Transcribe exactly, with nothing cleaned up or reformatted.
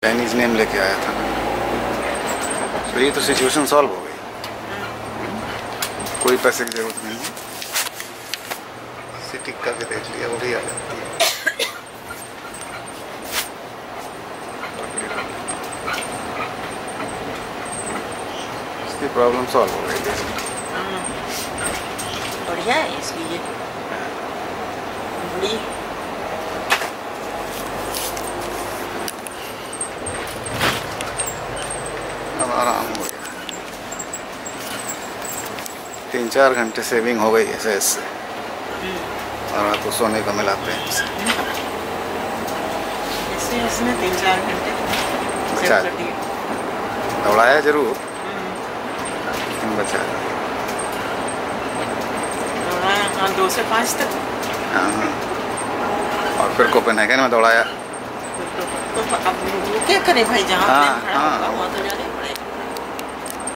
Chinese name लेके आया था, तो ये तो सिचुएशन सॉल्व हो गई। कोई पैसे की जरूरत नहीं है, सिटी का भी देख लिया, वो भी आ जाती है। इसकी प्रॉब्लम सॉल्व हो गई। बढ़िया है इसकी ये बड़ी। आराम हो गया, तीन चार घंटे सेविंग हो गई ऐसे इससे, और रात को सोने को मिलाते हैं इससे। इससे इसने तीन चार घंटे बचा दौड़ाया जरूर, लेकिन बचा दौड़ाया। हाँ, दो से पाँच तक। हाँ हाँ, और फिर कोपेनहेगन में दौड़ाया। तो, तो अब वो क्या करे भाई, जहाँ हाँ, खड़ा हाँ, होगा वहाँ तो जाने